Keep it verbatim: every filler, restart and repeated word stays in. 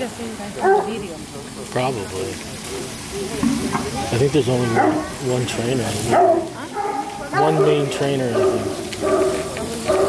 Probably. I think there's only one, one trainer. One main trainer, I think.